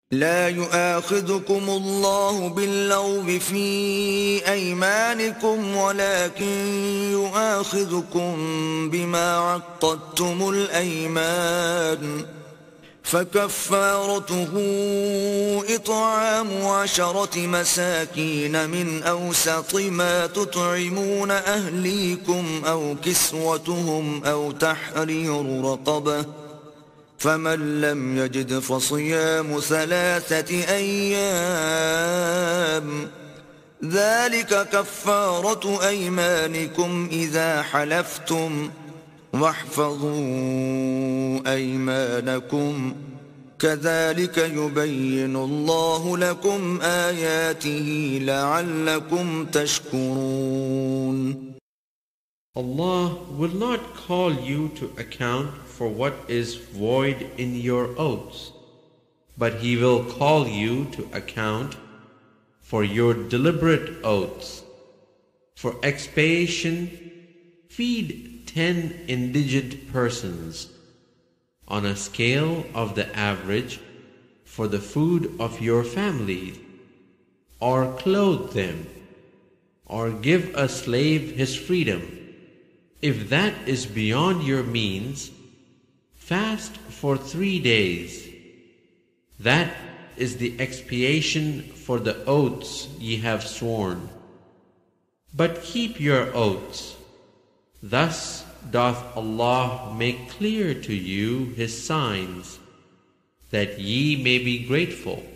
لا يؤاخذكم الله باللغو في أيمانكم ولكن يؤاخذكم بما عقدتم الأيمان فكفارته إطعام 10 مساكين من أوسط ما تطعمون أهليكم أو كسوتهم أو تحرير رقبة فمن لم يجد فصيام 3 أيام ذلك كفارة أيمانكم إذا حلفتم واحفظوا أيمانكم كذلك يبين الله لكم آياته لعلكم تشكرون. Allah will not call you to account for what is void in your oaths, but He will call you to account for your deliberate oaths. For expiation, feed 10 indigent persons on a scale of the average for the food of your family, or clothe them, or give a slave his freedom. If that is beyond your means, fast for 3 days. That is the expiation for the oaths ye have sworn. But keep your oaths. Thus doth Allah make clear to you His signs, that ye may be grateful.